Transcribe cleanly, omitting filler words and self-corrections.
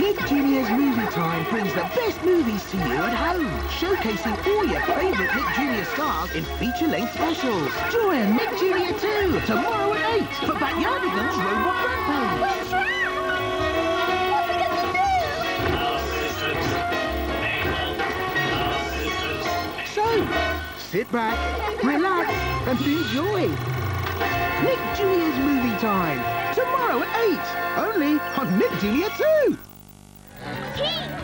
Nick Jr.'s Movie Time brings the best movies to you at home, showcasing all your favourite Nick Jr. stars in feature-length specials. Join Nick Jr. 2 tomorrow at 8 for Backyardigans Robot Rampage. What's that? What are we going to do? So, sit back, relax and enjoy. Nick Jr.'s Movie Time tomorrow at 8, only on Nick Jr. 2. Pete!